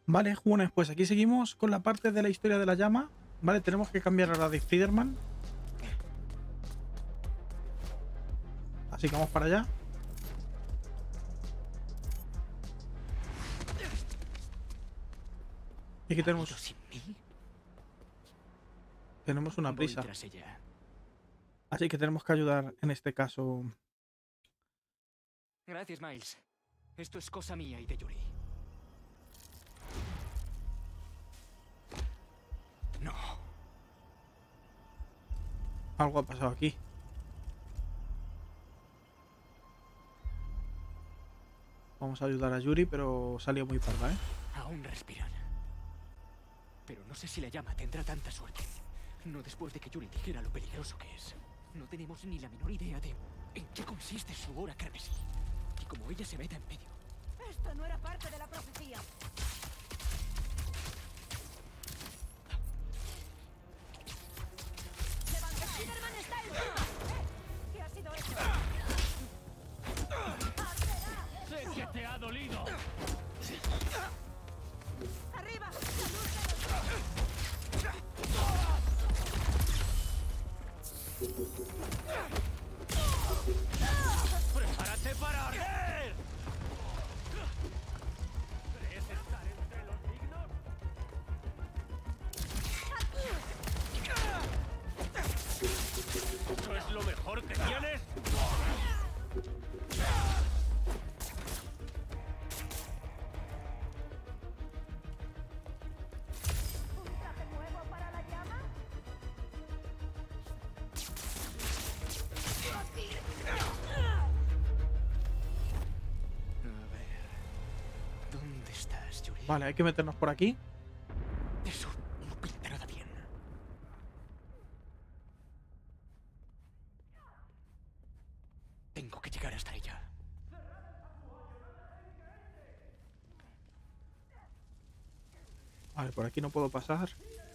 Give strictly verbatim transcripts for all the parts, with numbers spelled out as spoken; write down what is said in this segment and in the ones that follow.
Vale, jugones, pues aquí seguimos con la parte de la historia de la llama. Vale, tenemos que cambiar a la de Spider-Man. Así que vamos para allá. Y aquí tenemos, sin mí. tenemos una Voy prisa. tras ella. Así que tenemos que ayudar en este caso. Gracias, Miles. Esto es cosa mía y de Yuri. No. Algo ha pasado aquí. Vamos a ayudar a Yuri, pero salió muy parda, ¿eh? Aún respiran. Pero no sé si la llama tendrá tanta suerte. No después de que Yuri dijera lo peligroso que es. No tenemos ni la menor idea de en qué consiste su hora carmesí. Y como ella se meta en medio. Esto no era parte de la profecía. ¡Levanta! ¡Spiderman está encima! ¿Qué ha sido eso? ¡Sé que te ha dolido! ¡Arriba! ¡La luz de los... ¡Prepárate para arder! ¿Crees estar entre los dignos? ¿Eso es lo mejor que tienes? ¿Un traje nuevo para la llama? A ver. ¿Dónde estás, Yuri? Vale, hay que meternos por aquí. Eso no pinta nada bien. Tengo que llegar hasta ella. Vale, por aquí no puedo pasar.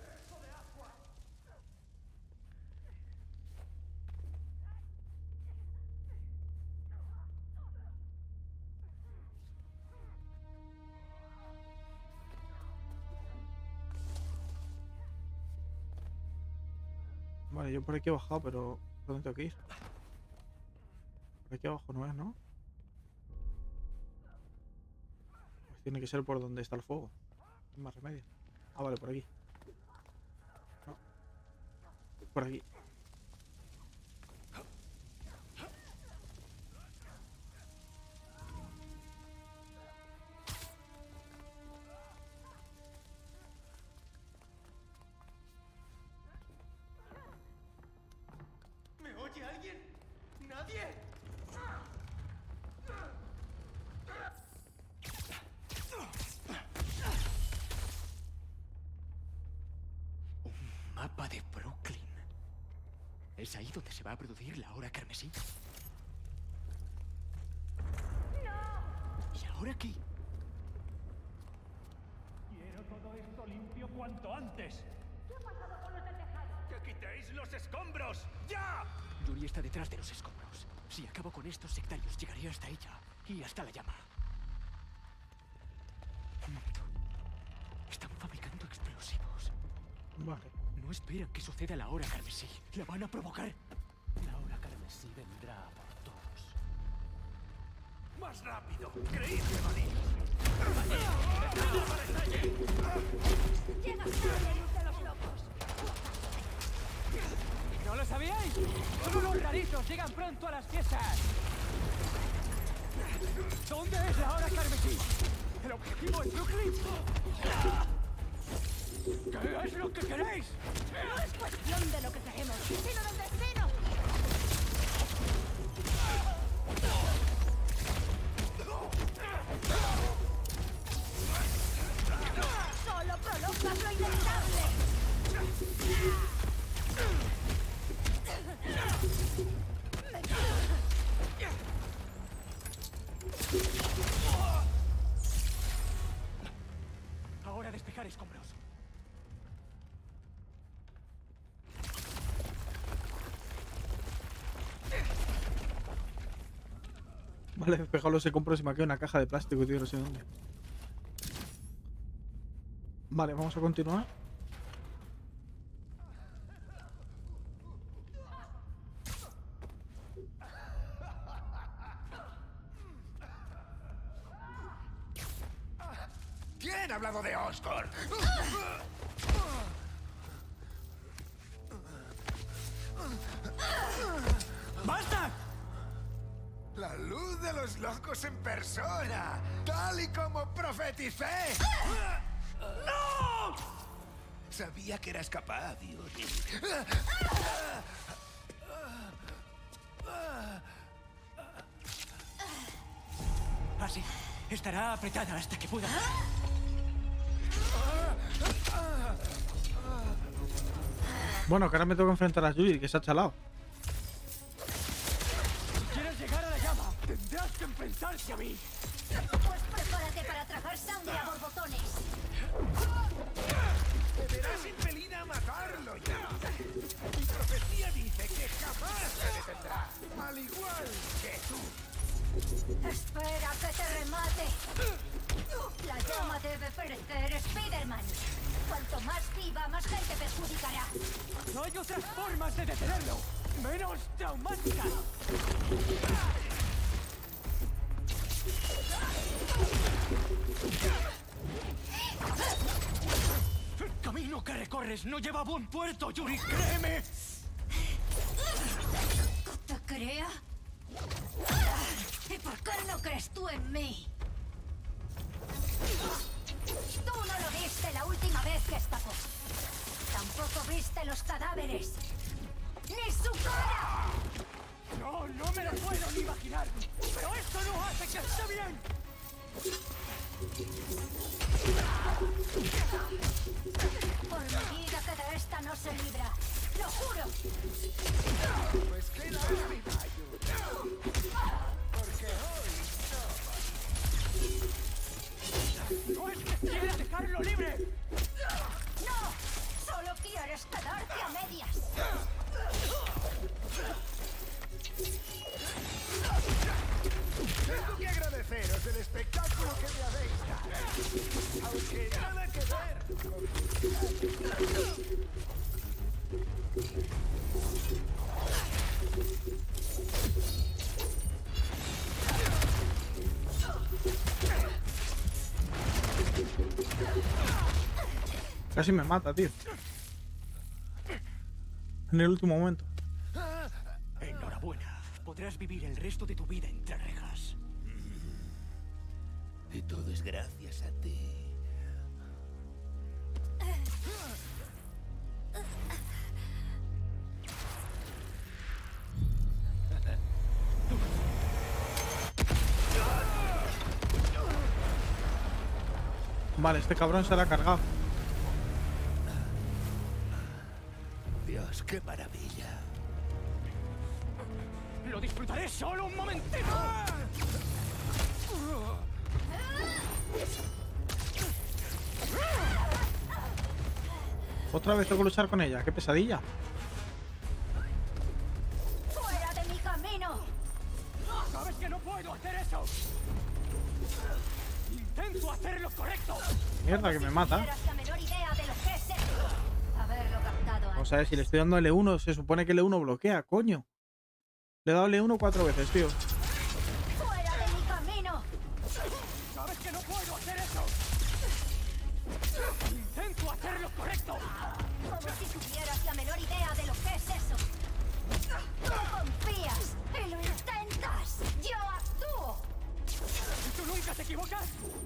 Vale, yo por aquí he bajado, pero ¿por dónde tengo que ir? Por aquí abajo no es, ¿no? Pues tiene que ser por donde está el fuego. No hay más remedio. Ah, vale, por aquí. No. Por aquí. ¿Me oye alguien? ¿Nadie? Un mapa de Brooklyn. ¿Es ahí donde se va a producir la hora carmesí? ¿Y ahora qué? Quiero todo esto limpio cuanto antes. ¿Qué ha pasado con los del tejado? ¡Que quitéis los escombros! ¡Ya! Yuri está detrás de los escombros. Si acabo con estos sectarios, llegaré hasta ella y hasta la llama. Un momento. Están fabricando explosivos. Vale. No esperan que suceda la hora carmesí. La van a provocar. La hora carmesí vendrá por todos. ¡Más rápido! ¡Creí que valía! ¡Llega la luz de los locos! ¿No lo sabíais? Son unos raritos, llegan pronto a las fiestas. ¿Dónde es la hora carmesí? ¿El objetivo es Brooklyn? ¿Qué es lo que queréis? No es cuestión de lo que queremos, sino del destino. Solo prolongas lo inevitable. Ahora despejar escombros. Vale, despejado los compro y me queda una caja de plástico, tío, no sé dónde. Vale, vamos a continuar. ¿Quién ha hablado de Oscorp? ¡Basta! La luz de los locos en persona, tal y como profeticé. ¡No! Sabía que eras capaz, Yuri. Así. Estará apretada hasta que pueda. Bueno, que ahora me tengo que enfrentar a Yuri, que se ha chalado. Si quieres llegar a la llama, tendrás que enfrentarte a mí. Pues prepárate para tragar sangre a borbotones. Te verás impelida a matarlo ya. Mi profecía dice que jamás se detendrá, al igual que tú. Espera que te remate. La llama debe perecer, Spiderman. Cuanto más viva, más gente perjudicará. No hay otras formas de detenerlo. Menos traumáticas. El camino que recorres no lleva a buen puerto, Yuri, créeme. ¿Te crea? ¿Y por qué no crees tú en mí? Tú no lo viste la última vez que escapó. Tampoco viste los cadáveres. ¡Ni su cara! No, no me lo puedo ni imaginar. Pero esto no hace que esté bien. Por mi vida que de esta no se libra. ¡Lo juro! Pues qué lástima, Yuri. Porque hoy No es que quieras dejarlo libre. ¡No! ¡Solo quieres quedarte a medias! tengo que agradeceros el espectáculo que me habéis dado. Aunque nada que ver con... Casi me mata, tío. En el último momento. Enhorabuena. Podrás vivir el resto de tu vida entre rejas. Y todo es gracias a ti. Vale, este cabrón se la ha cargado. Dios, qué maravilla. Lo disfrutaré solo un momentito. Otra vez tengo que luchar con ella. Qué pesadilla. ¡Fuera de mi camino! ¿Sabes que no puedo hacer eso? Intento hacer lo correcto. Mierda, que me mata. Tuvieras la menor idea de lo que es esto. Haberlo captado antes. O sea, si le estoy dando L uno, se supone que L uno bloquea, coño. Le he dado L uno cuatro veces, tío. ¡Fuera de mi camino! ¿Sabes que no puedo hacer eso? Intento hacer lo correcto. Como si tuvieras la menor idea de lo que es eso. Tú confías y lo intentas. Yo actúo. ¿Y tú nunca te equivocas?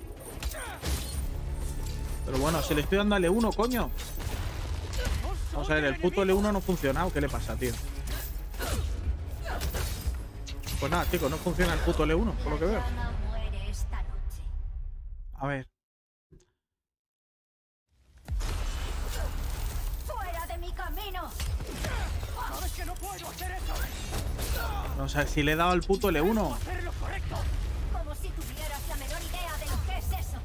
Pero bueno, si le estoy dando L uno, coño. Vamos a ver, el puto L uno no funciona. ¿O qué le pasa, tío? Pues nada, chicos, no funciona el puto L uno, por lo que veo. La llama muere esta noche. A ver. ¡Fuera de mi camino! ¿Sabes que no puedo hacer eso? O sea, si le he dado al puto L uno. Hacer lo correcto. Como si tuvieras la menor idea de lo que es eso.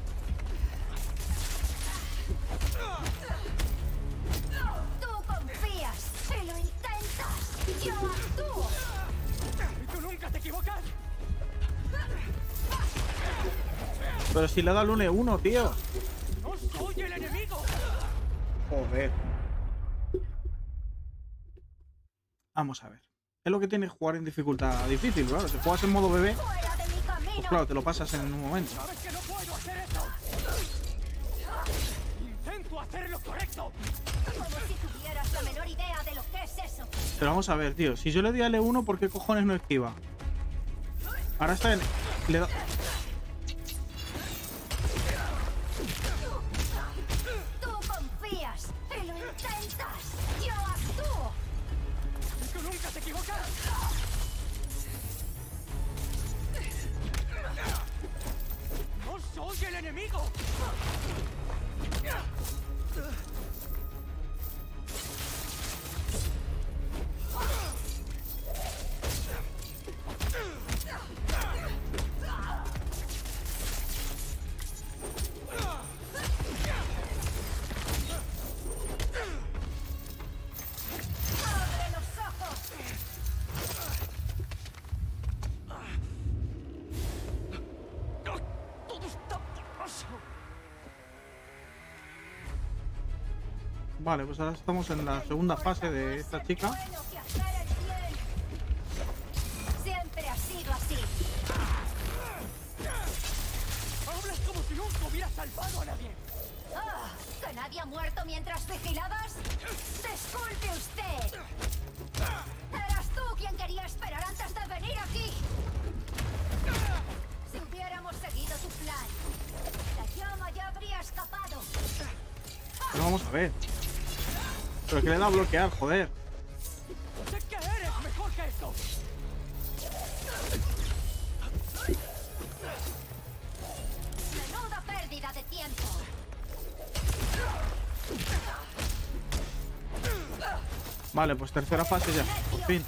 Tú confías y lo intentas. Yo actúo. ¿Y tú nunca te equivocas? Pero si le he dado el L uno, tío. No soy el enemigo! Joder. Vamos a ver. Es lo que tiene jugar en dificultad difícil, claro. Si juegas en modo bebé, ¡Fuera de mi camino! pues claro, te lo pasas en un momento. ¿Sabes que no puedo hacer eso? Intento hacer lo correcto. Como si tuvieras la menor idea de lo que es eso. Pero vamos a ver, tío. Si yo le di a L uno, ¿por qué cojones no esquiva? Ahora está en... Le da... Tú confías y lo intentas. Yo actúo. ¡Tú nunca te equivocas! ¡No soy el enemigo! ¡Abre los ojos! ¡Todo está borroso! Vale, pues ahora estamos en la segunda fase de esta chica. Bueno que hacer el bien. Siempre ha sido así. Hablas como si nunca hubieras salvado a nadie. Ah, ¿que nadie ha muerto mientras vigilabas? Disculpe usted. Eras tú quien quería esperar antes de venir aquí. Si hubiéramos seguido tu plan, la llama ya habría escapado. Pero vamos a ver. Pero que le da a bloquear, joder. Sé que eres mejor que esto. Menuda pérdida de tiempo. Vale, pues tercera fase ya, por fin.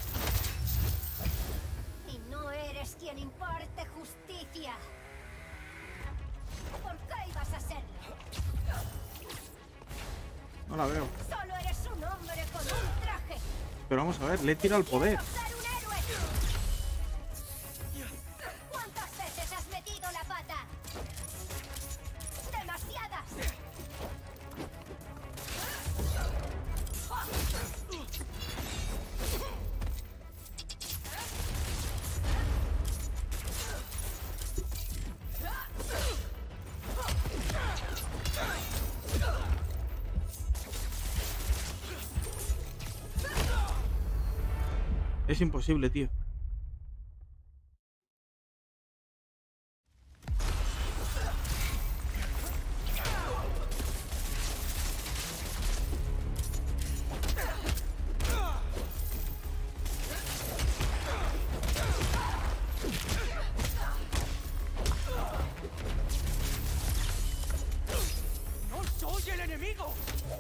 Y no eres quien imparte justicia. ¿Por qué ibas a serlo? No la veo. Solo eres un hombre con un traje. Pero vamos a ver, le tira el poder. ¡Quiero ser un héroe! ¿Cuántas veces has metido la pata? ¡Demasiadas! Es imposible, tío. ¡No soy el enemigo!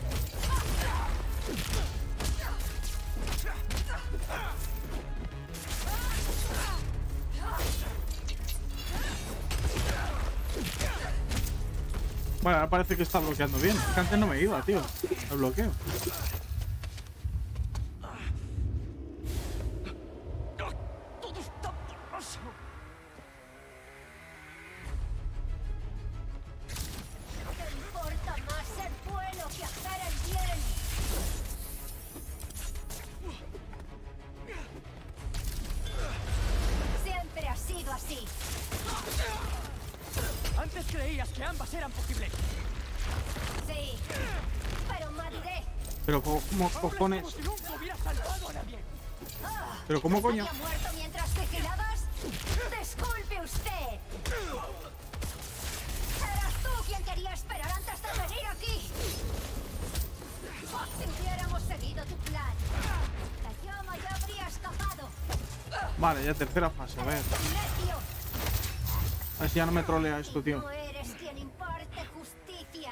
Bueno, ahora parece que está bloqueando bien. Es que antes no me iba, tío. El bloqueo. ¡Todo está borroso! ¿Te importa más ser bueno que hacer el bien? Siempre ha sido así. Antes creías que ambas eran posibles. Sí. Pero maduré. Pero co- ¿cómo Hablas cojones? como si nunca hubieras salvado a nadie. Ah, Pero ¿cómo coño? ¿Nadie ha muerto mientras vigilabas? Disculpe usted. Eras tú quien quería esperar antes de venir aquí. Si hubiéramos seguido tu plan, la llama ya habría escapado. Vale, ya tercera fase, a ver. ¡Necio! A ver si ya no me trolea esto, Y tío. no eres quien imparte justicia.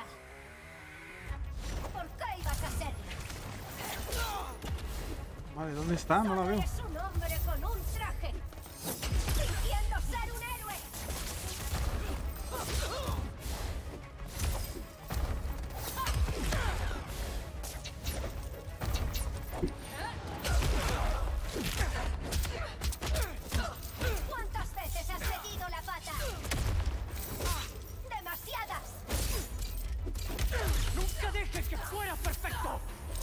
¿Por qué ibas a hacerlo? Vale, ¿dónde está? No la Solo veo. eres un hombre con un traje. Fingiendo ser un héroe. ¿Cuántas veces has metido la pata? Demasiadas. será perfecto.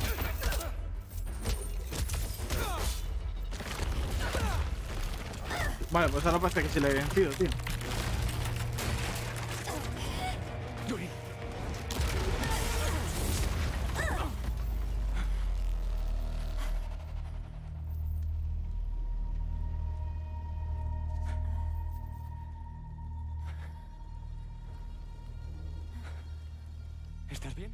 Vale, pues ahora parece que se le he vencido, tío. Yuri. ¿Estás bien?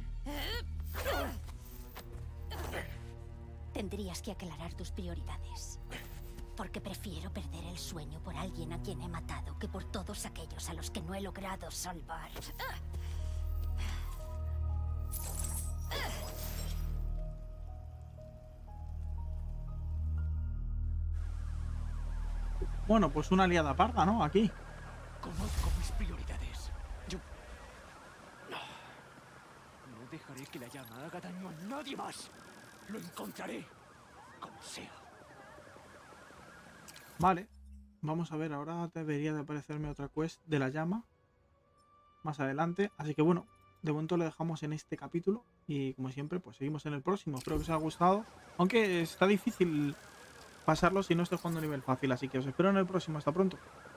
Tendrías que aclarar tus prioridades. Porque prefiero perder el sueño por alguien a quien he matado que por todos aquellos a los que no he logrado salvar. Bueno, pues una aliada parda, ¿no? Aquí. Conozco mis prioridades. Yo... No. No dejaré que la llama haga daño a nadie más. Lo encontraré. Como sea. Vale. Vamos a ver, ahora debería de aparecerme otra quest de la llama. Más adelante. Así que bueno, de momento lo dejamos en este capítulo. Y como siempre, pues seguimos en el próximo. Espero que os haya gustado. Aunque está difícil pasarlo si no estoy jugando a nivel fácil. Así que os espero en el próximo. Hasta pronto.